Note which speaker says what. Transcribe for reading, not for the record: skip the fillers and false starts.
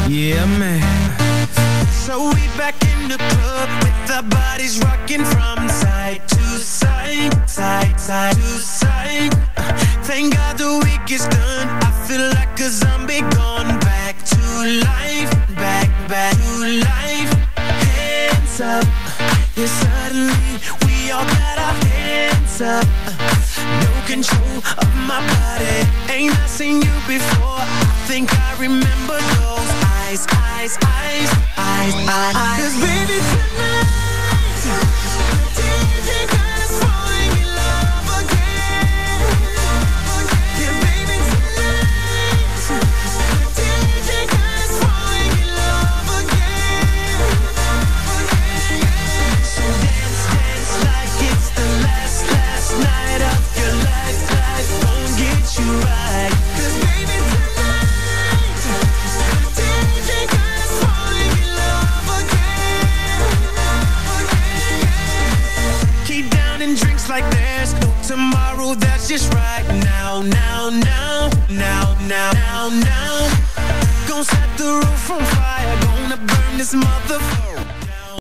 Speaker 1: Yeah, man. So we back in the club with our bodies rocking from side to side, side, side to side. Thank God the week is done. I feel like a zombie gone back to life, back to life. Hands up, yeah, suddenly we all got our hands up. No control of my body. Ain't I seen you before? I think I remember those eyes, eyes, eyes, eyes, eyes. 'Cause baby tonight, the DJ got us falling in love again. Yeah, baby tonight, the DJ got us falling in love again. So dance, dance like it's the last night of your life. Life won't get you right. 'Cause baby tonight, the DJ got us falling in love again. Keep downing drinks like there's no tomorrow. That's just right now, now, now, now, now, now, now. Gonna set the roof on fire. Gonna burn this motherfucker.